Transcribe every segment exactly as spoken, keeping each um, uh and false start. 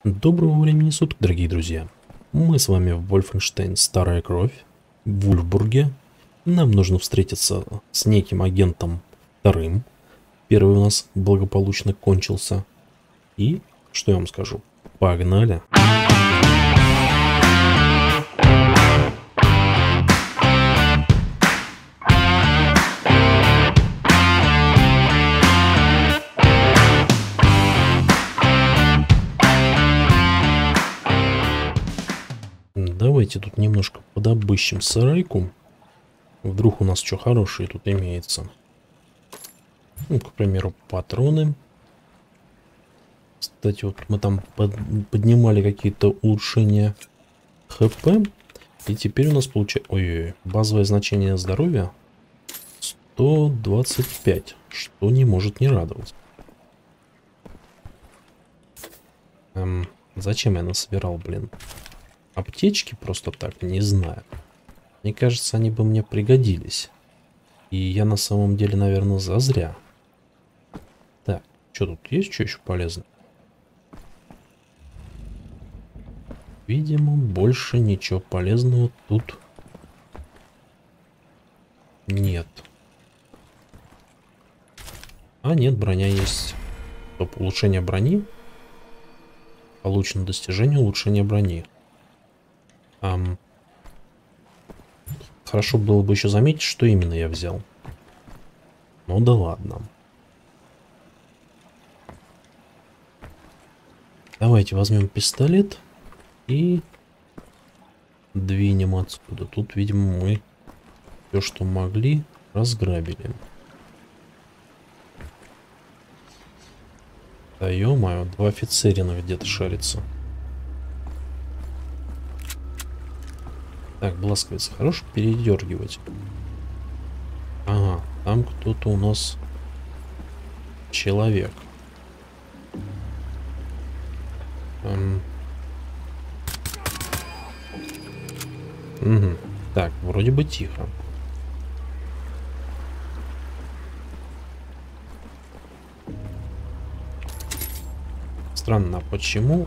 Доброго времени суток, дорогие друзья. Мы с вами в Wolfenstein Старая Кровь, в Вульфбурге. Нам нужно встретиться с неким агентом вторым. Первый у нас благополучно кончился. И, что я вам скажу, погнали. Давайте тут немножко подобыщем сарайку. Вдруг у нас что хорошее тут имеется. Ну, к примеру, патроны. Кстати, вот мы там под, поднимали какие-то улучшения ХП. И теперь у нас получается... Ой-ой-ой, базовое значение здоровья сто двадцать пять, что не может не радовать. Эм, зачем я насобирал, блин? Аптечки просто так, не знаю. Мне кажется, они бы мне пригодились. И я на самом деле, наверное, зазря. Так, что тут есть, что еще полезно? Видимо, больше ничего полезного тут нет. А, нет, броня есть. Топ улучшение брони. Получено достижение улучшения брони. Um, хорошо было бы еще заметить, что именно я взял. Ну да ладно. Давайте возьмем пистолет и двинем отсюда. Тут, видимо, мы все, что могли, разграбили. Да ё-моё, два офицерина где-то шарится. Так, бласковица, хорош передергивать. Ага, там кто-то у нас человек. Эм. Угу. Так, вроде бы тихо. Странно, а почему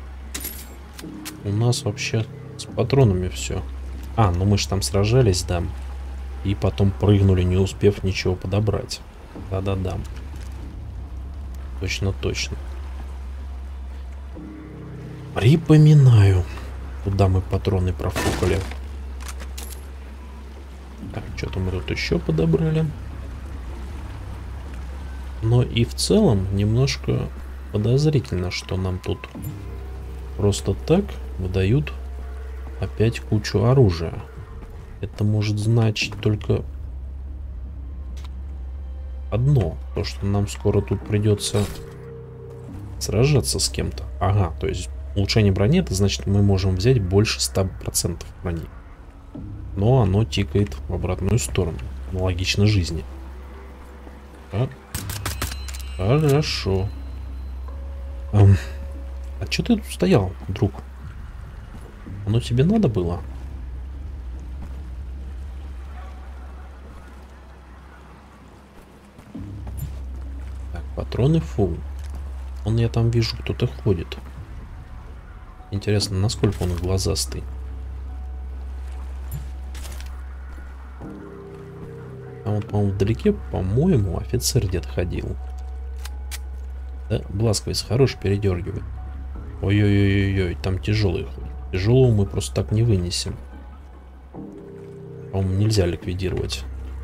у нас вообще с патронами все? А, ну мы же там сражались, да. И потом прыгнули, не успев ничего подобрать. Да-да-да. Точно-точно. Припоминаю, куда мы патроны профукали. Так, что-то мы тут еще подобрали. Но и в целом немножко подозрительно, что нам тут просто так выдают опять кучу оружия. Это может значить только одно. То, что нам скоро тут придется сражаться с кем-то. Ага, то есть улучшение брони, это значит, мы можем взять больше ста процентов брони. Но оно тикает в обратную сторону. Логично жизни. А? Хорошо. А, а что ты тут стоял, друг? Оно тебе надо было? Так, патроны фул. Он, я там вижу, кто-то ходит. Интересно, насколько он глазастый. А он, по-моему, вдалеке, по-моему, офицер где-то ходил. Да, бласковец, хорош передергивай. Ой-ой-ой-ой, там тяжелый ходит. Тяжелого мы просто так не вынесем. По-моему, нельзя ликвидировать.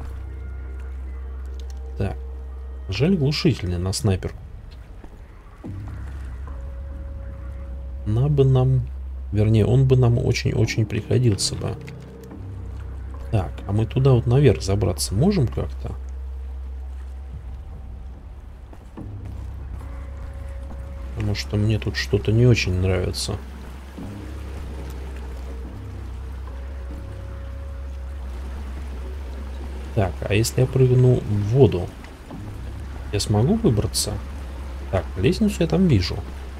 Так. Жаль, глушительный на снайпер. На бы нам... Вернее, он бы нам очень-очень пригодился бы. Так, а мы туда вот наверх забраться можем как-то? Потому что мне тут что-то не очень нравится. Так, а если я прыгну в воду, я смогу выбраться? Так, лестницу я там вижу.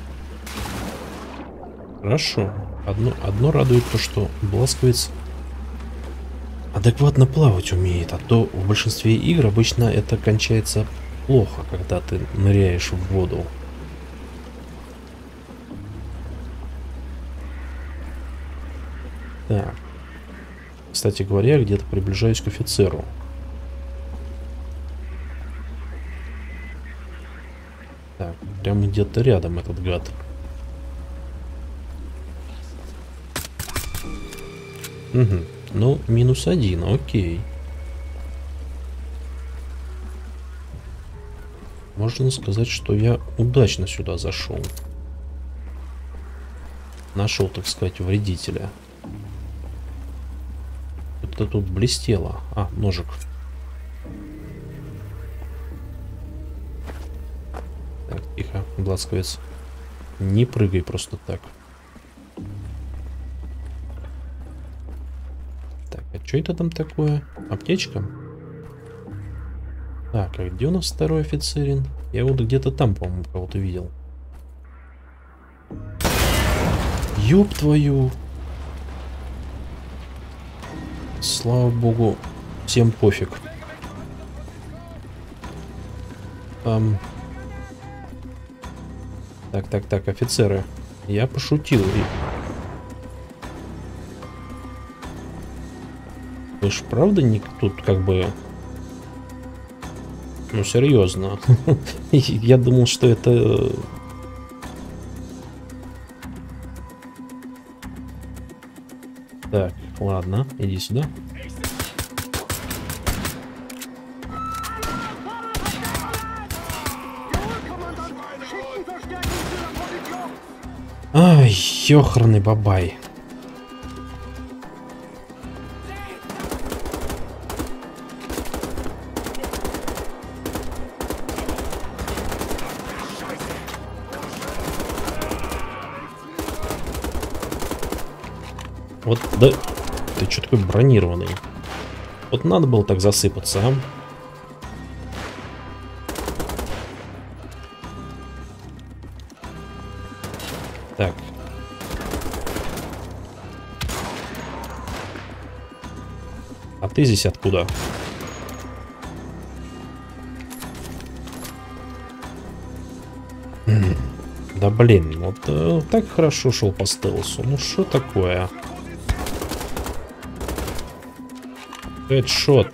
Хорошо. Одно, одно радует то, что бласковец адекватно плавать умеет, а то в большинстве игр обычно это кончается плохо, когда ты ныряешь в воду. Так. Кстати говоря, где-то приближаюсь к офицеру. Так, прямо где-то рядом этот гад. Угу. Ну, минус один, окей. Можно сказать, что я удачно сюда зашел. Нашел, так сказать, вредителя. Это тут блестело. А, ножик. Так, тихо, бласковец. Не прыгай просто так. Так, а что это там такое? Аптечка? Так, а где у нас второй офицерин? Я вот где-то там, по-моему, кого-то видел. Ёб твою! Слава богу, всем пофиг. Эм... Так, так, так, офицеры. Я пошутил. Вы ж правда не тут как бы... Ну, серьезно. Я думал, что это... Так, ладно, иди сюда. Ай, ёхраный бабай. Вот, да, ты что такой бронированный? Вот надо было так засыпаться, а? Так. А ты здесь откуда? Да блин, вот э, так хорошо шел по стелсу. Ну что такое? Хедшот.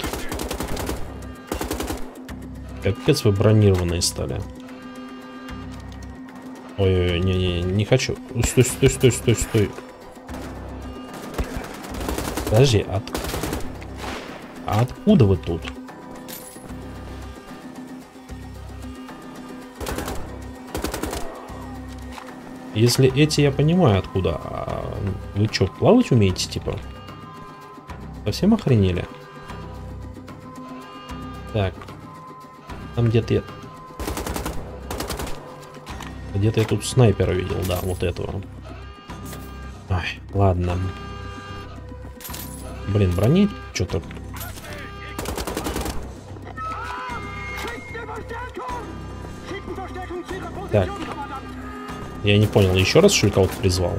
Капец, вы бронированные стали. Ой-ой-ой, не-не, не хочу. Стой, стой, стой, стой, стой. Подожди, от... а откуда вы тут? Если эти, я понимаю, откуда. А вы что, плавать умеете, типа? Совсем охренели? Так. Там где-то я... Где-то я тут снайпера видел, да, вот этого. Ай, ладно. Блин, брони что-то... Так. Я не понял, еще раз что ли кого-то призвал?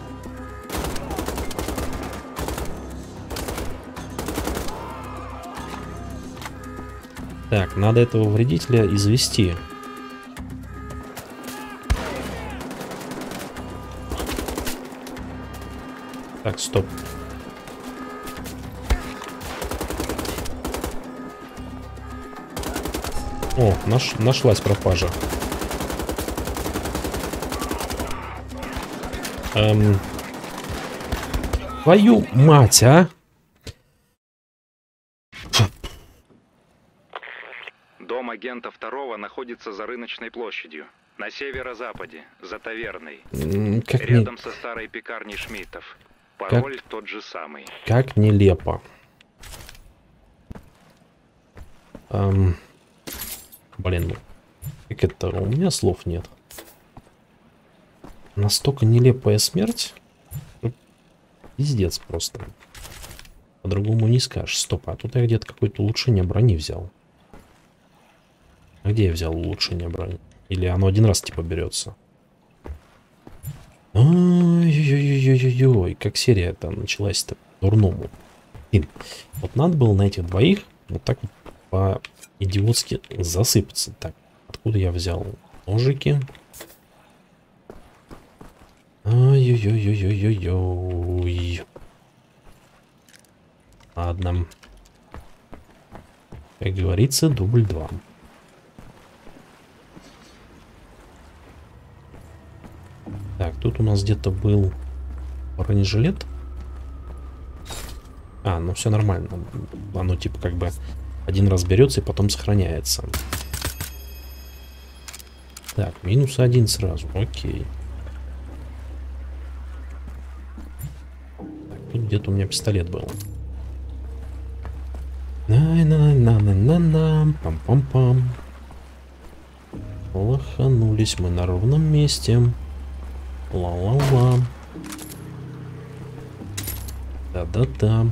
Так, надо этого вредителя извести. Так, стоп. О, наш, нашлась пропажа. Эм... Твою мать, а? Дом агента второго находится за рыночной площадью, на северо-западе, за таверной, как рядом не... со старой пекарней Шмидтов. Пароль как... тот же самый. Как нелепо. Эм... Блин, ну, как это? У меня слов нет. Настолько нелепая смерть. Пиздец просто. По-другому не скажешь. Стоп, а тут я где-то какое-то улучшение брони взял. А где я взял улучшение брони? Или оно один раз типа берется? Ой-ой-ой-ой-ой, как серия там началась-то дурному. Блин, вот надо было на этих двоих вот так вот по-идиотски засыпаться. Так, откуда я взял ножики? Ой-ой-ой-ой-ой-ой. Ладно. Как говорится, дубль два. Так, тут у нас где-то был бронежилет. А, ну все нормально. Оно типа как бы один раз берется и потом сохраняется. Так, минус один сразу. Окей. Так, тут где-то у меня пистолет был. На-на-на-на-на-на. Пам-пам-пам. Лоханулись мы на ровном месте. Ла-ла-ла. Да-да-да.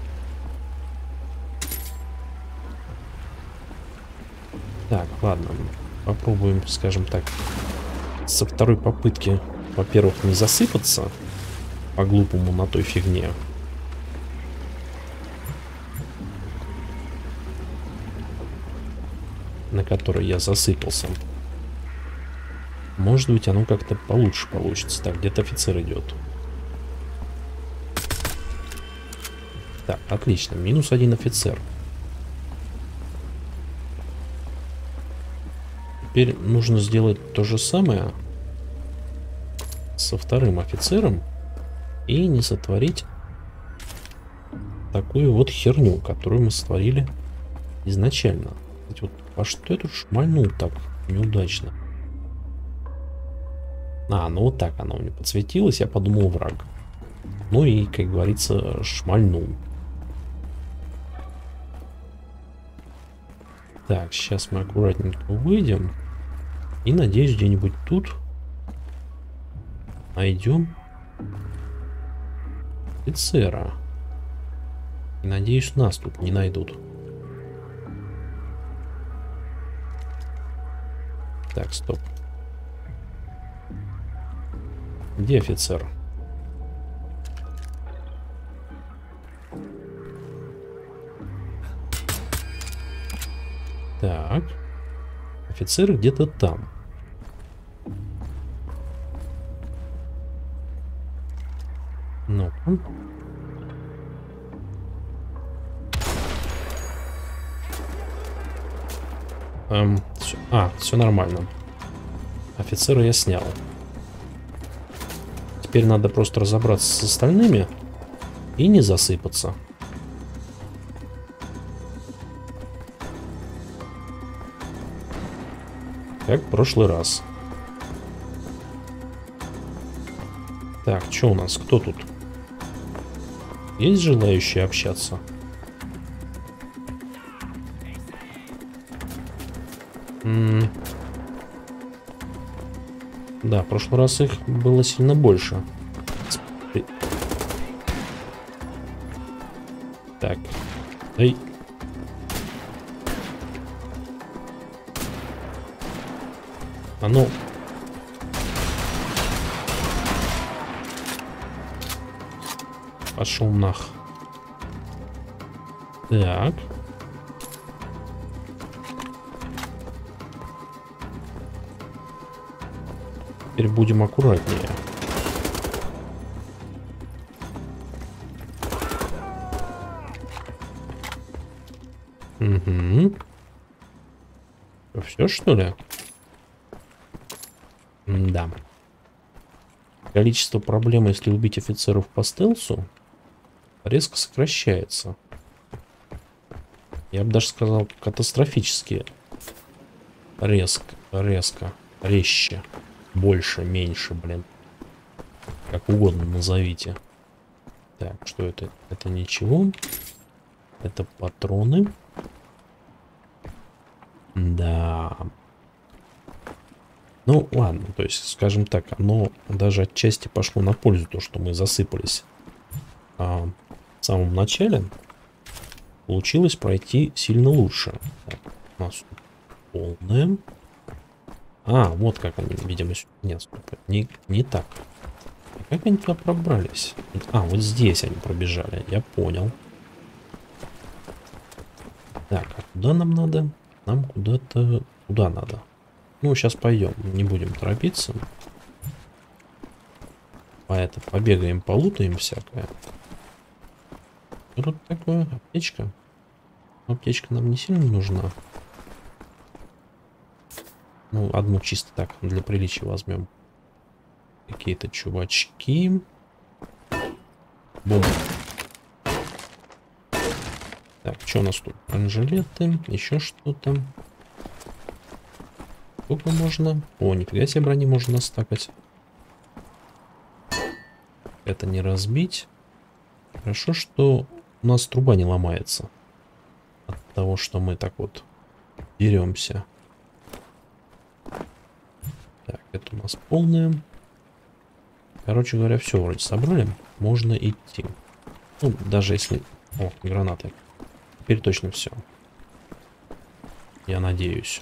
Так, ладно. Попробуем, скажем так, со второй попытки, во-первых, не засыпаться по-глупому на той фигне. На которой я засыпался. Может быть, оно как-то получше получится. Так, где-то офицер идет. Так, отлично. Минус один офицер. Теперь нужно сделать то же самое со вторым офицером и не сотворить такую вот херню, которую мы сотворили изначально. Вот, а что я тут шмальнул так неудачно? А, ну вот так оно мне подсветилось, я подумал враг. Ну и, как говорится, шмальнул. Так, сейчас мы аккуратненько выйдем. И, надеюсь, где-нибудь тут найдем офицера. И, надеюсь, нас тут не найдут. Так, стоп. Где офицер? Так. Офицеры где-то там. Ну-ка. Эм, всё. А, все нормально. Офицера я снял. Теперь надо просто разобраться с остальными и не засыпаться. Как в прошлый раз. Так, что у нас? Кто тут? Есть желающие общаться? М-м- да, в прошлый раз их было сильно больше. Так. Эй. А ну. Пошел нах. Так. Теперь будем аккуратнее. Угу. Все, что ли? Да. Количество проблем, если убить офицеров по стелсу, резко сокращается. Я бы даже сказал, катастрофически резко, резко, резче, больше, меньше, блин. Как угодно назовите. Так, что это? Это ничего. Это патроны. Да. Ну, ладно, то есть, скажем так, оно даже отчасти пошло на пользу, то, что мы засыпались а, в самом начале. Получилось пройти сильно лучше. Так, у нас полное. А, вот как они, видимо, нет, не, не так. Как они туда пробрались? А, вот здесь они пробежали, я понял. Так, а куда нам надо? Нам куда-то... Куда надо? Ну, сейчас пойдем, не будем торопиться. Поэтому побегаем, полутаем всякое. Что тут такое? Аптечка? Аптечка нам не сильно нужна. Ну, одну чисто так, для приличия возьмем. Какие-то чувачки. Бум. Так, что у нас тут? Бронежилеты, еще что-то. Сколько можно? О, нифига себе брони можно стакать. Это не разбить. Хорошо, что у нас труба не ломается. От того, что мы так вот деремся. Так, это у нас полное. Короче говоря, все вроде собрали. Можно идти. Ну, даже если... О, гранаты. Теперь точно все. Я надеюсь.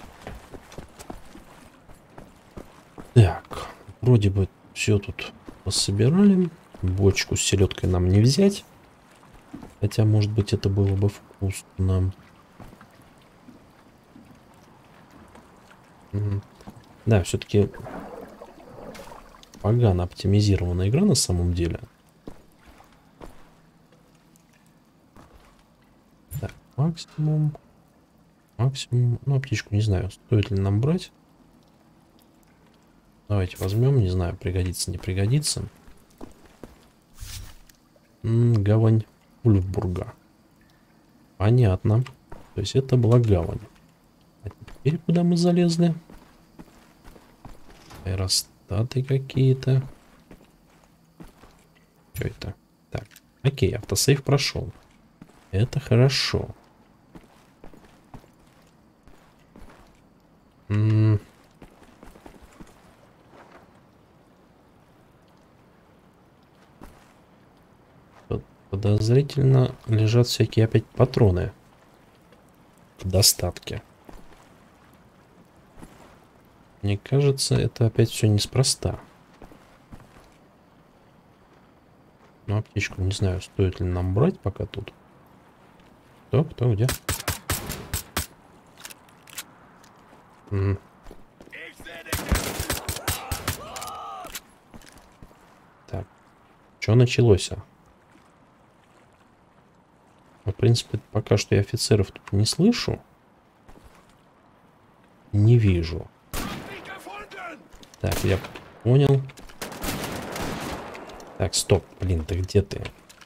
Так, вроде бы все тут пособирали. Бочку с селедкой нам не взять. Хотя, может быть, это было бы вкусно. Да, все-таки погано оптимизированная игра на самом деле. Так, максимум. Максимум. Ну, аптечку не знаю, стоит ли нам брать. Давайте возьмем, не знаю, пригодится, не пригодится. М-м, гавань Ульфбурга. Понятно. То есть это была гавань. А теперь куда мы залезли? Аэростаты какие-то. Что это? Так, окей, автосейв прошел. Это хорошо. М-м. Подозрительно лежат всякие опять патроны в достатке. Мне кажется, это опять все неспроста. Ну, аптечку не знаю, стоит ли нам брать пока тут. Кто, кто, где? М. Так, что началось? А? В принципе, пока что я офицеров тут не слышу. Не вижу. Так, я понял. Так, стоп. Блин, ты где ты?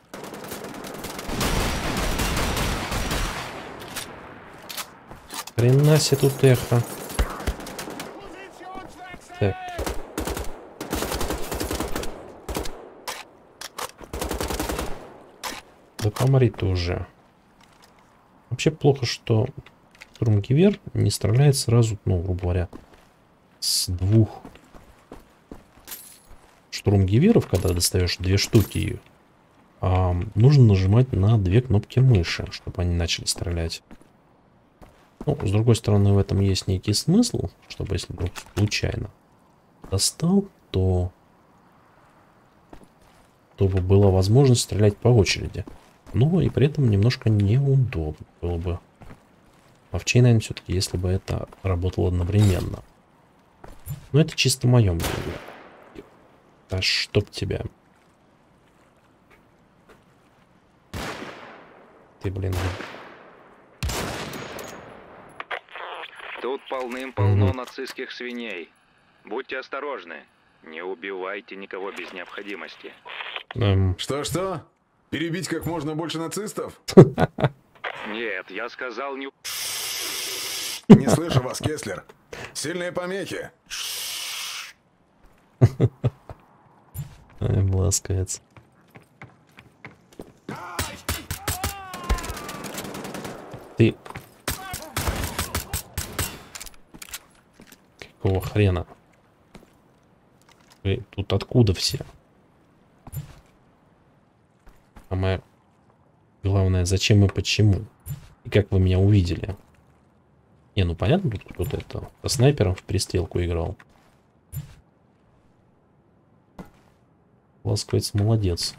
Хрена себе тут эхо. Так. Да помри ты уже. Вообще плохо, что штурмгевер не стреляет сразу, ну, грубо говоря, с двух штурмгеверов, когда достаешь две штуки, а, нужно нажимать на две кнопки мыши, чтобы они начали стрелять. Ну, с другой стороны, в этом есть некий смысл, чтобы если вдруг случайно достал, то чтобы была возможность стрелять по очереди. Но и при этом немножко неудобно было бы. Ловчей, наверное, все-таки, если бы это работало одновременно. Но это чисто мое мнение. Да чтоб тебя. Ты, блин. Тут полным-полно Угу. нацистских свиней. Будьте осторожны. Не убивайте никого без необходимости. Эм. Что-что? Перебить как можно больше нацистов? Нет, я сказал не... Не слышу вас, Кеслер. Сильные помехи. Ай, ласкается. Ты... Какого хрена? Вы тут откуда все? Самое главное, зачем и почему? И как вы меня увидели? Не, ну понятно, тут кто-то это со снайпером в пристрелку играл. Ласковец молодец.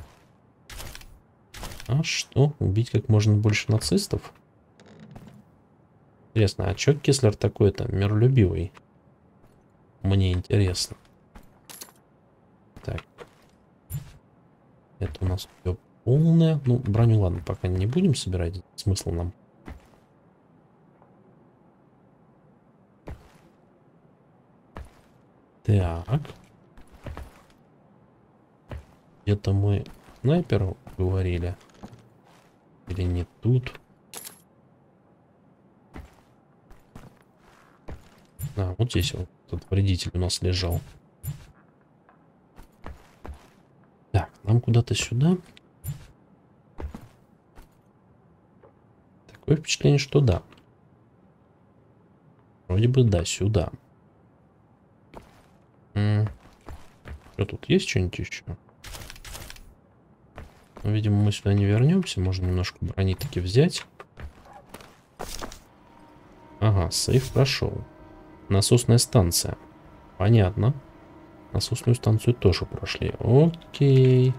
А что? Убить как можно больше нацистов? Интересно, а чё Кеслер такой-то миролюбивый? Мне интересно. Так. Это у нас все полная. Ну, броню, ладно, пока не будем собирать. Смысл нам. Так. Где-то мы снайперу говорили. Или не тут. А, вот здесь вот этот вредитель у нас лежал. Так, нам куда-то сюда. Такое впечатление, что да. Вроде бы да, сюда. М-м. Что тут есть что-нибудь еще? Ну, видимо, мы сюда не вернемся. Можно немножко брони таки взять. Ага, сейф прошел. Насосная станция. Понятно. Насосную станцию тоже прошли. Окей.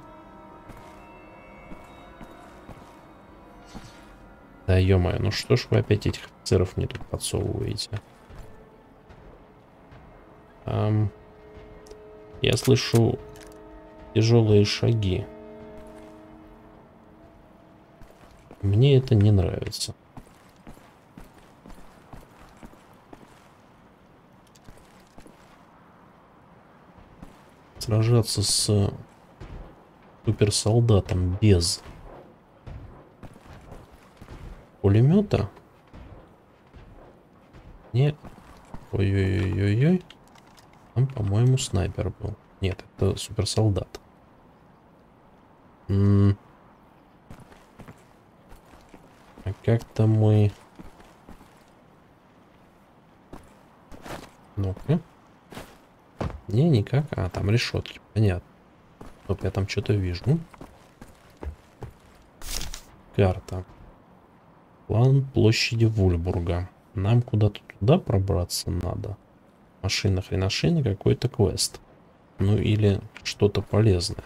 Да ё-моё, ну что ж вы опять этих офицеров мне тут подсовываете? Ам, я слышу тяжелые шаги. Мне это не нравится. Сражаться с суперсолдатом без пулемета? Не. Ой-ой-ой-ой-ой. Там, по-моему, снайпер был. Нет, это суперсолдат. М-м. А как-то мы... Ну-ка. Не, никак. А, там решетки. Понятно. Стоп, я там что-то вижу. Карта. План площади Вульбурга. Нам куда-то туда пробраться надо. Машина, хренашина, какой-то квест. Ну или что-то полезное.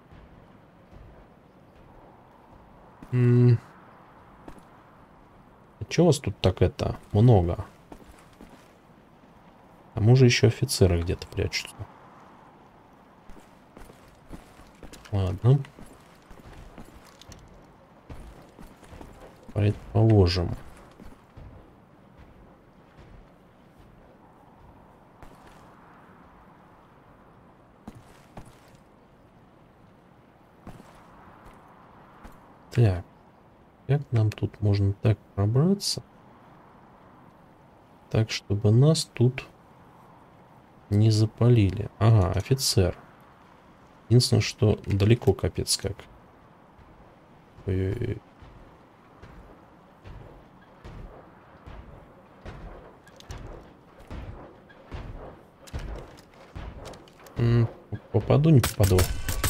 М-м. А чё вас тут так это много? А может еще офицеры где-то прячутся. Ладно. Предположим. Так. Как нам тут можно так пробраться? Так, чтобы нас тут не запалили. Ага, офицер. Единственное, что далеко капец как. Ой-ой-ой. Попаду, не попаду.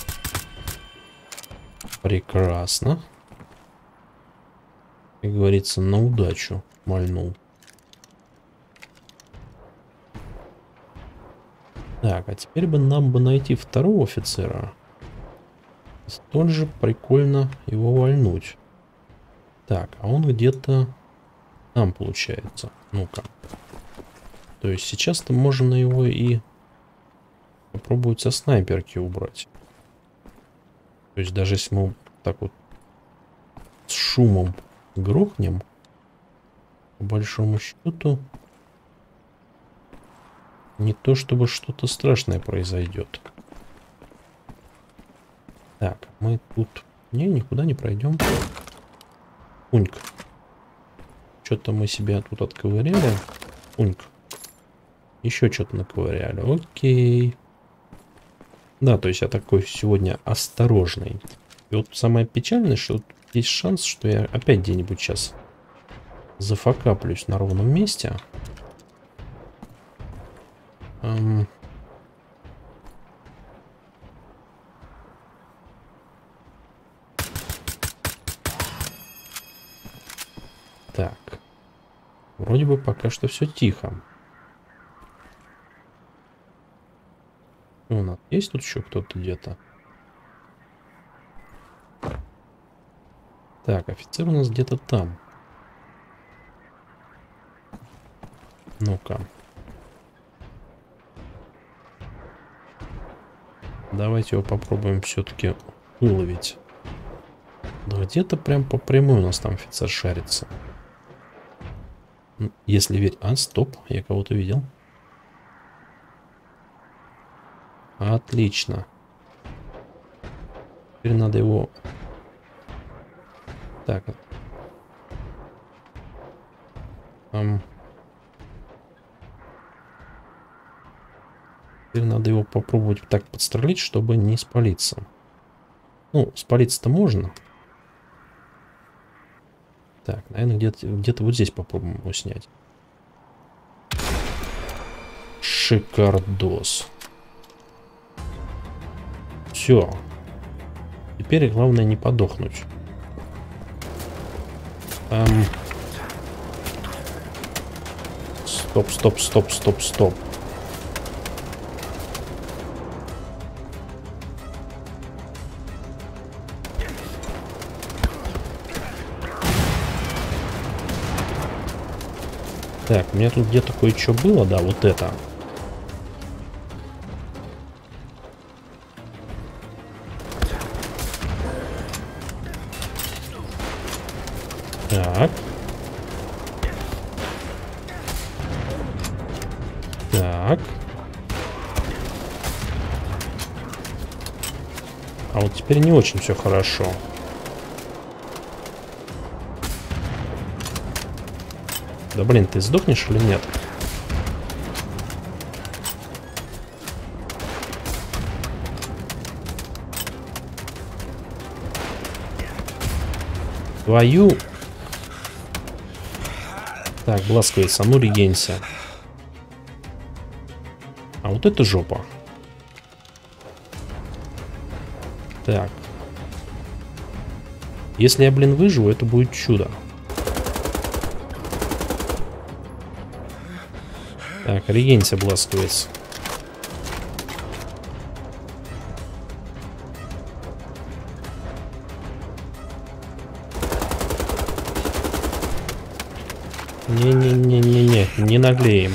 Прекрасно. Как говорится, на удачу мальнул. Так, а теперь бы нам бы найти второго офицера. Столь же прикольно его вальнуть. Так, а он где-то там получается. Ну-ка. То есть сейчас-то можно его и попробовать со снайперки убрать. То есть даже если мы так вот с шумом грохнем, по большому счету, не то чтобы что-то страшное произойдет. Так, мы тут... Не, никуда не пройдем. Пуньк. Что-то мы себя тут отковыряли. Пуньк. Еще что-то наковыряли. Окей. Да, то есть я такой сегодня осторожный. И вот самое печальное, что есть шанс, что я опять где-нибудь сейчас зафакаплюсь на ровном месте. Эм... Так. Вроде бы пока что все тихо. У нас есть тут еще кто-то где-то? Так, офицер у нас где-то там. Ну-ка. Давайте его попробуем все-таки выловить. Да где-то прям по прямой у нас там офицер шарится. Если верить... А, стоп, я кого-то видел. Отлично. Теперь надо его... Так. Эм... Теперь надо его попробовать так подстрелить, чтобы не спалиться. Ну, спалиться-то можно. Так, наверное, где-то где-то вот здесь попробуем его снять. Шикардос. Все. Теперь главное не подохнуть. Эм... Стоп, стоп, стоп, стоп, стоп. Так, у меня тут где-то кое-что было, да, вот это. Так. Так. А вот теперь не очень все хорошо. Да блин, ты сдохнешь или нет? Твою... Так, бласкается, ну регенься. А вот это жопа. Так. Если я, блин, выживу, это будет чудо. Так, регенься, бласкается. Не-не-не-не-не, не наглеем.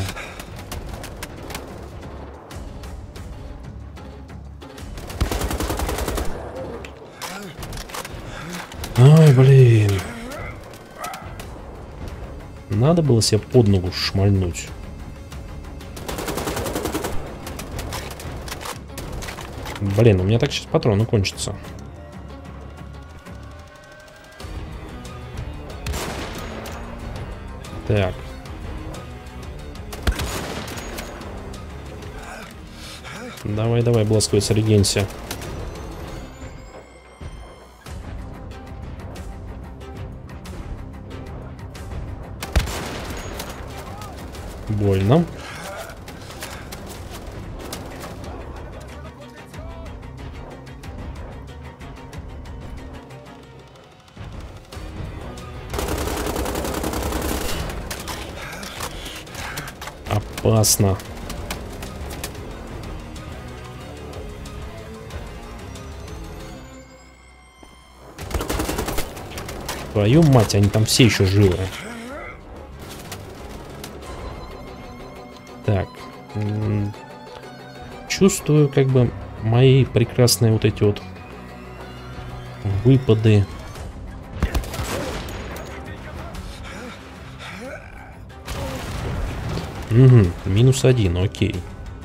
Ой, блин. Надо было себе под ногу шмальнуть. Блин, у меня так сейчас патроны кончатся. Так. Давай, давай, бласкается, регенься. Больно. Опасно. Твою мать, они там все еще живы. Так. Чувствую, как бы, мои прекрасные вот эти вот выпады. Угу, минус один, окей.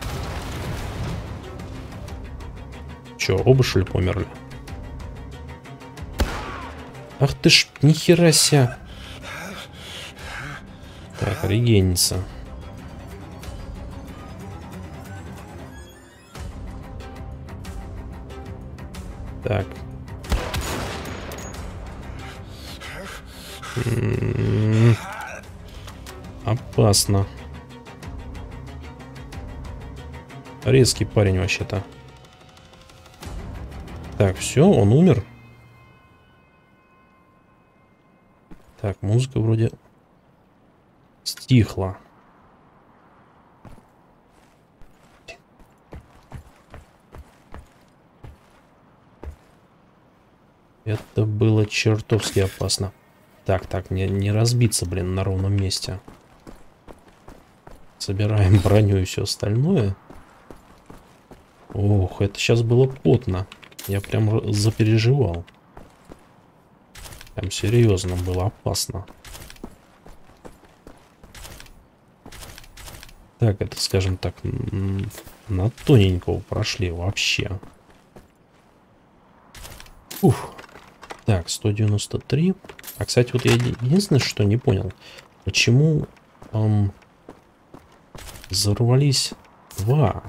Че, оба что ли померли? Ах ты ж, нихера ся. Так, регенится. Так. М-м-м. Опасно. Резкий парень вообще-то. Так, все, он умер. Так, музыка вроде стихла. Это было чертовски опасно. Так, так, не, не разбиться, блин, на ровном месте. Собираем броню и все остальное. Ох, это сейчас было потно. Я прям запереживал. Прям серьезно, было опасно. Так, это, скажем так, на тоненького прошли вообще. Ух. Так, сто девяносто три. А, кстати, вот я единственное, что не понял. Почему эм, взорвались два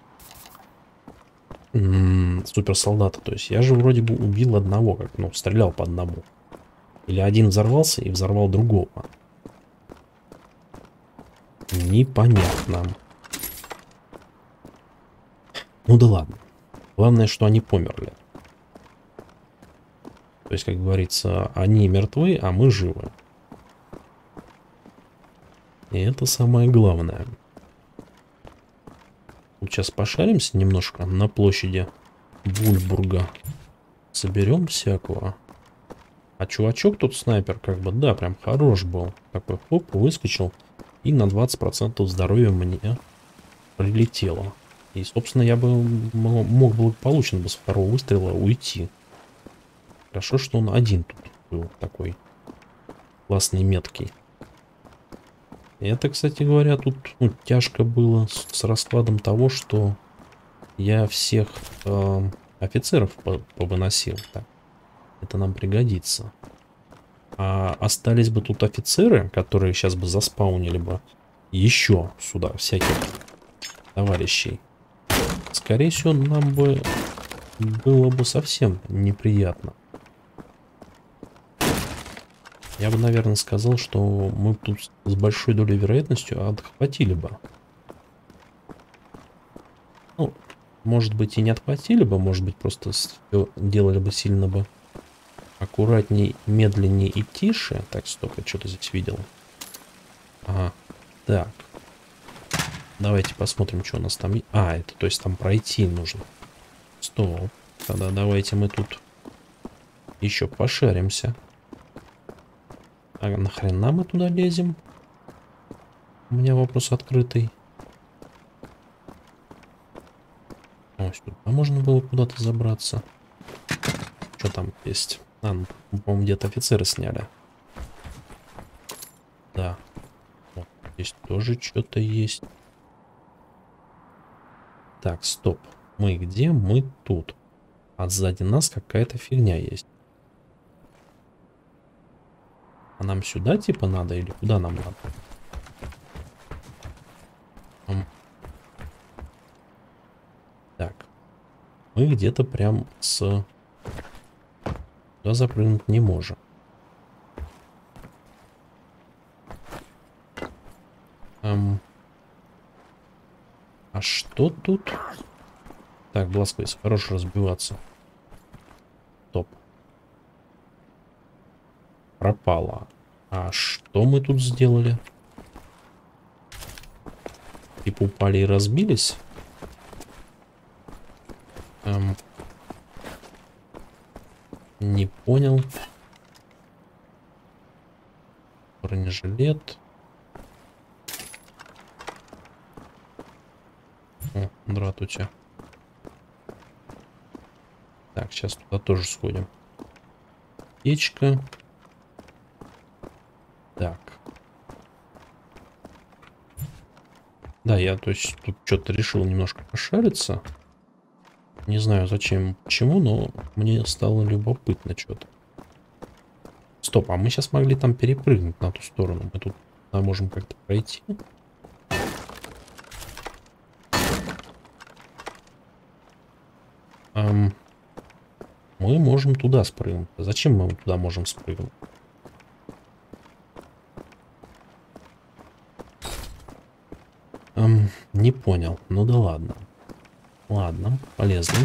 м, суперсолдата? То есть я же вроде бы убил одного, как, ну, стрелял по одному. Или один взорвался и взорвал другого. Непонятно. Ну да ладно. Главное, что они померли. То есть, как говорится, они мертвы, а мы живы. И это самое главное. Вот сейчас пошаримся немножко на площади Вульфбурга. Соберем всякого. А чувачок тут снайпер, как бы, да, прям хорош был. Такой хоп, выскочил. И на двадцать процентов здоровья мне прилетело. И, собственно, я бы мог благополучно бы с второго выстрела уйти. Хорошо, что он один тут был такой классный, меткий. И это, кстати говоря, тут, ну, тяжко было с, с раскладом того, что я всех э, офицеров повыносил. Так, это нам пригодится. А остались бы тут офицеры, которые сейчас бы заспаунили бы еще сюда всяких товарищей. Скорее всего, нам бы было бы совсем неприятно. Я бы, наверное, сказал, что мы тут с большой долей вероятностью отхватили бы. Ну, может быть, и не отхватили бы, может быть, просто делали бы сильно бы аккуратней, медленнее и тише. Так, стоп, я что-то здесь видел. Ага, так. Давайте посмотрим, что у нас там. А, это, то есть, там пройти нужно. Стоп. Тогда давайте мы тут еще пошаримся. А нахрена мы туда лезем? У меня вопрос открытый. О, сюда можно было куда-то забраться. Что там есть? А, ну, по-моему, где-то офицеры сняли. Да. Вот, здесь тоже что-то есть. Так, стоп. Мы где? Мы тут. А сзади нас какая-то фигня есть. А нам сюда типа надо или куда нам надо? М. Так. Мы где-то прям с... Туда запрыгнуть не можем. Эм. А что тут? Так, Бласквейс, хорош разбиваться. Топ. Пропало. А что мы тут сделали? Типа упали и разбились? Эм, не понял. Бронежилет. О, здравствуйте. Так, сейчас туда тоже сходим. Печка. Так. Да, я, то есть, тут что-то решил немножко пошариться. Не знаю, зачем, почему, но мне стало любопытно что-то. Стоп, а мы сейчас могли там перепрыгнуть на ту сторону. Мы тут а, можем как-то пройти. Эм, мы можем туда спрыгнуть. Зачем мы туда можем спрыгнуть? Эм, не понял. Ну да ладно. Ладно, полезно.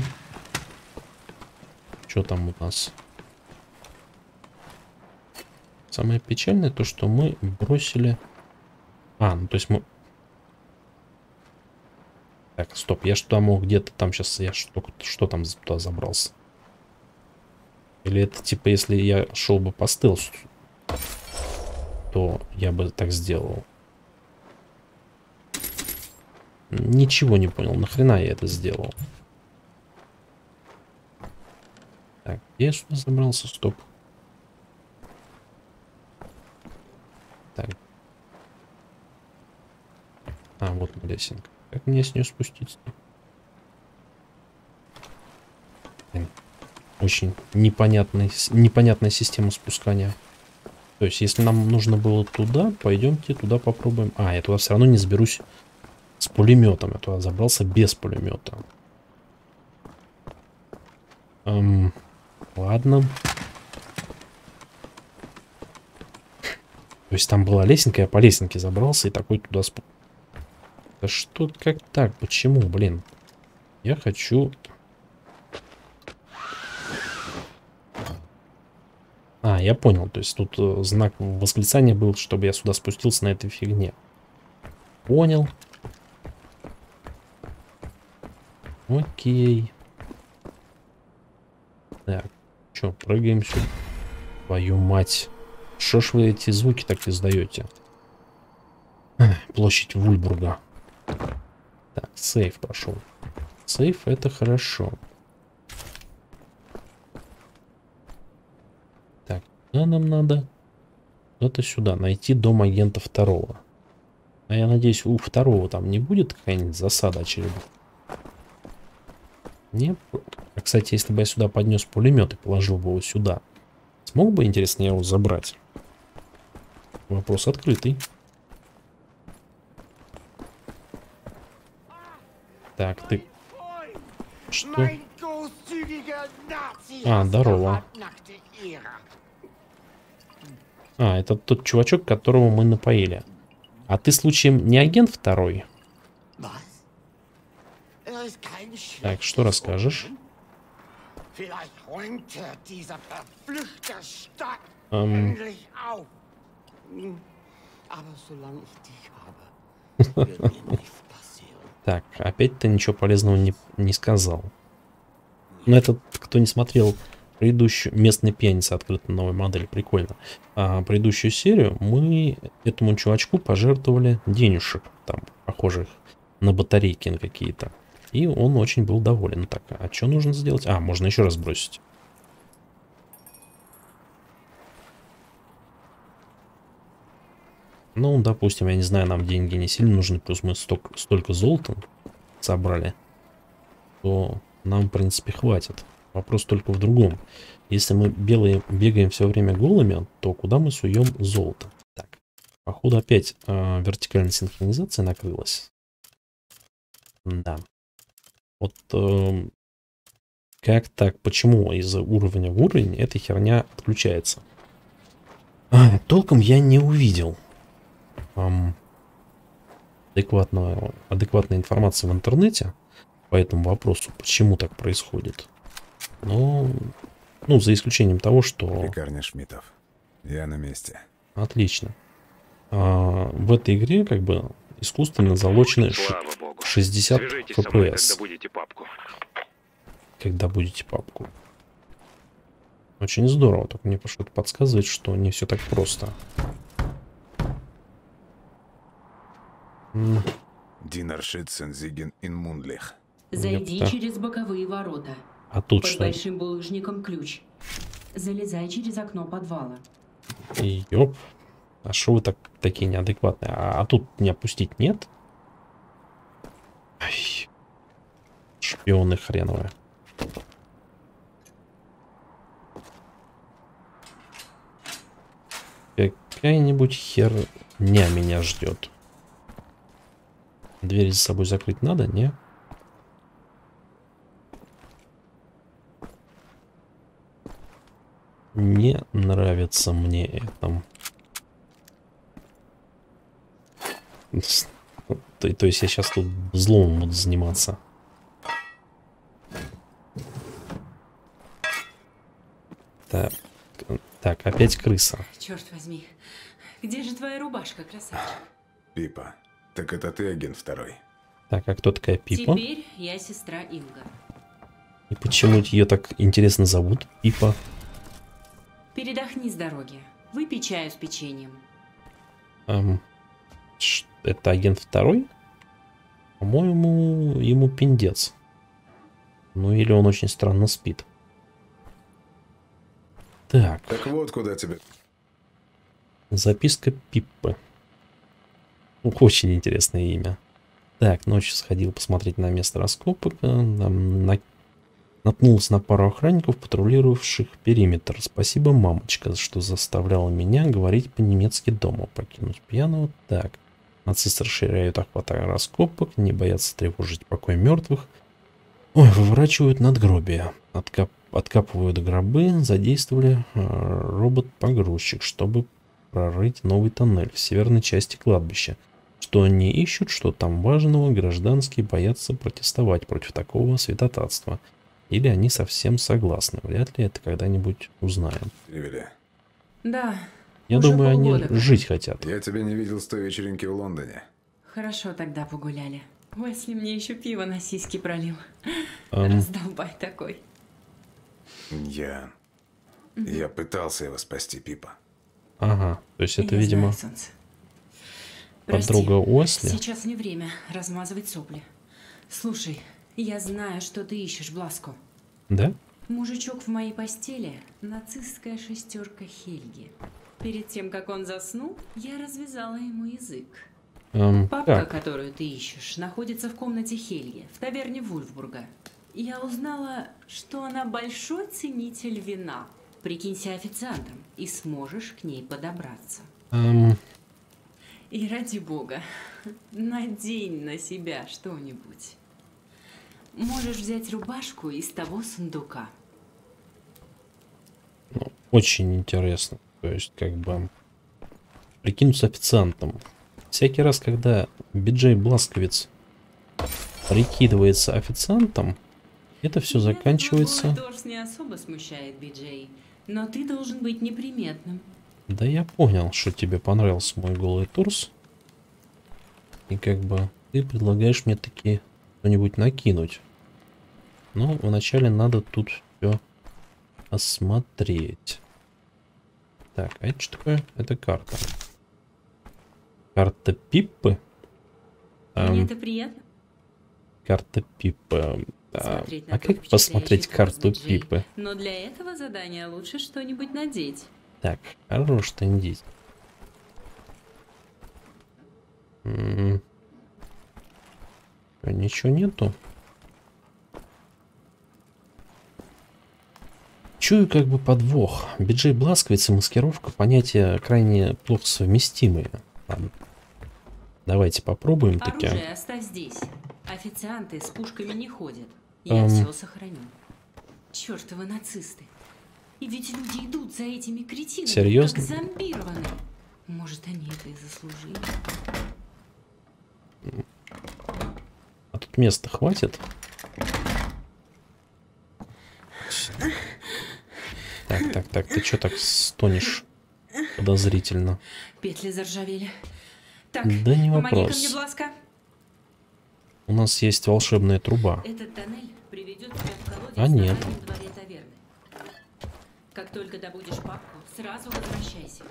Что там у нас? Самое печальное то, что мы бросили... А, ну то есть мы... Так, стоп, я что мог где-то там сейчас... Я что, что там туда забрался? Или это типа, если я шел бы по стелсу, то я бы так сделал. Ничего не понял, нахрена я это сделал. Так, где я сюда забрался? Стоп. вот лесенка. Как мне с нее спуститься? Блин, очень непонятный, непонятная система спускания. То есть, если нам нужно было туда, пойдемте туда попробуем. А, я туда все равно не заберусь с пулеметом. Я туда забрался без пулемета. Эм, ладно. То есть там была лесенка, я по лесенке забрался и такой туда спу... Да что, как так? Почему, блин? Я хочу... А, я понял. То есть тут э, знак восклицания был, чтобы я сюда спустился на этой фигне. Понял. Окей. Так, что, прыгаем сюда. Твою мать. Что ж вы эти звуки так издаете? Площадь Вульбурга. Так, сейф прошел. Сейф это хорошо. Так, куда нам надо? Куда-то сюда. Найти дом агента второго. А я надеюсь, у второго там не будет какая-нибудь засада очередная. Не. А, кстати, если бы я сюда поднес пулемет и положил бы его сюда, смог бы, интересно, я его забрать? Вопрос открытый. Так, ты... Что? А, здорово. А, это тот чувачок, которого мы напоили. А ты, случаем, не агент второй? Так, что расскажешь? Эм... Так, опять ты ничего полезного не, не сказал. Но этот, кто не смотрел предыдущую... Местный пьяница, открыта новая модель, прикольно. А предыдущую серию мы этому чувачку пожертвовали денежек, там, похожих на батарейки на какие-то. И он очень был доволен. Так, а что нужно сделать? А, можно еще раз бросить. Ну, допустим, я не знаю, нам деньги не сильно нужны, плюс мы столько, столько золота собрали, то нам, в принципе, хватит. Вопрос только в другом. Если мы белые бегаем все время голыми, то куда мы суем золото? Так, походу опять э, вертикальная синхронизация накрылась. Да. Вот э, как так? Почему из уровня в уровень эта херня отключается? А, толком я не увидел эм, адекватного, адекватной информации в интернете по этому вопросу, почему так происходит. Но, ну, за исключением того, что... Пекарня Шмидтов. Я на месте. Отлично. А, в этой игре как бы искусственно залочены шестьдесят эф пи эс. Когда будете папку. Когда будете папку. Очень здорово, только мне что-то подсказывает, что не все так просто. Динар Шитцен Зиген ин Мундлих. Зайди Ёпта. через боковые ворота. А тут Под что? большим булыжником ключ. Залезай через окно подвала. Ёп. А что вы так, такие неадекватные? А, а тут не опустить нет? Ай. Шпионы хреновые. Какая-нибудь херня меня ждет. Дверь за собой закрыть надо, не? Не нравится мне это. То, то есть я сейчас тут взломом буду заниматься. Так, так, опять крыса. Черт возьми. Где же твоя рубашка, красавчик? Пипа. Так это ты агент второй. Так, а кто такая Пипа? Теперь я сестра Инга. И почему ее так интересно зовут? Пипа. Передохни с дороги. Выпей чаю с печеньем. Эм, ш- это агент второй? По-моему, ему пиндец. Ну или он очень странно спит. Так, Так вот куда тебе. записка Пиппы. Очень интересное имя. Так, ночью сходил посмотреть на место раскопок. Там на... наткнулся на пару охранников, патрулировавших периметр. Спасибо, мамочка, что заставляла меня говорить по-немецки дома. Покинуть пьяного. Так. Нацисты расширяют охват раскопок, не боятся тревожить покой мертвых. Ой, выворачивают надгробия. Откап... Откапывают гробы, задействовали э, робот-погрузчик, чтобы прорыть новый тоннель в северной части кладбища. Что они ищут, что там важного, гражданские боятся протестовать против такого святотатства. Или они совсем согласны. Вряд ли это когда-нибудь узнаем. Перевели. Да. Я уже думаю, они полгода. жить хотят. Я тебя не видел с той вечеринки в Лондоне. Хорошо тогда погуляли. Уэсли мне еще пиво на сиськи пролил. Эм, Раздолбай такой. Я... Я пытался его спасти, Пипа. ага, то есть это, Я видимо, знаю, солнце. Прости, подруга Уэсли. сейчас не время размазывать сопли. Слушай, я знаю, что ты ищешь, Бласко. Да? Мужичок в моей постели – нацистская шестерка Хельги. Перед тем, как он заснул, я развязала ему язык. Эм, Папка, как? которую ты ищешь, находится в комнате Хельги, в таверне Вульфбурга. Я узнала, что она большой ценитель вина. Прикинься официантом, и сможешь к ней подобраться. Эм, И ради бога, надень на себя что-нибудь. Можешь взять рубашку из того сундука. ну, очень интересно. То есть, как бы, прикинуться официантом. Всякий раз, когда Биджей Бласковец прикидывается официантом, это все Меня заканчивается... твой торс не особо смущает, Биджей, но ты должен быть неприметным. Да я понял, что тебе понравился мой голый торс. И как бы ты предлагаешь мне таки что-нибудь накинуть. Но вначале надо тут все осмотреть. Так, а это что такое? Это карта. Карта Пиппы? Мне Эм, это приятно. карта Пиппы. А, Смотреть на а труп как посмотреть впечатляющий карту торс, Биджей. Пиппы? Но для этого задания лучше что-нибудь надеть. Так, хорош тендить. М, Ничего нету. Чую как бы подвох. Биджей Бласковец и маскировка — понятия крайне плохо совместимые. Ладно. Давайте попробуем таки. Оружие оставь здесь. Официанты с пушками не ходят. Я Эм. все сохраню. Чертовы нацисты. И ведь люди идут за этими кретинами, Серьезно? как зомбированные. Может, они это и заслужили. А тут места хватит? Так, так, так, ты что так стонешь подозрительно? Петли заржавели. Так, Да не помоги-ка вопрос. мне, Бласка. У нас есть волшебная труба. Этот тоннель приведет тебя в колодец А на нет. заднем дворе таверны. Как только добудешь папку, сразу возвращайся.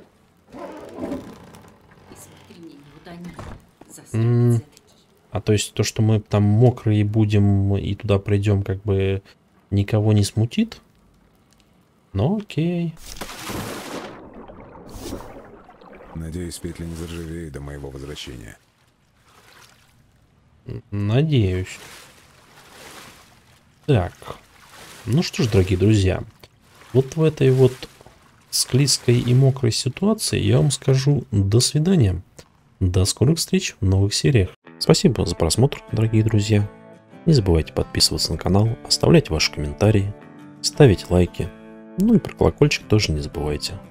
И смотри мне, не утони. М. Засранец этакий. А то есть то, что мы там мокрые будем и туда придем, как бы никого не смутит? Ну окей. Надеюсь, петли не заржавеют до моего возвращения. Надеюсь. Так. Ну что ж, дорогие друзья. Вот в этой вот склизкой и мокрой ситуации я вам скажу до свидания. До скорых встреч в новых сериях. Спасибо за просмотр, дорогие друзья. Не забывайте подписываться на канал, оставлять ваши комментарии, ставить лайки. Ну и про колокольчик тоже не забывайте.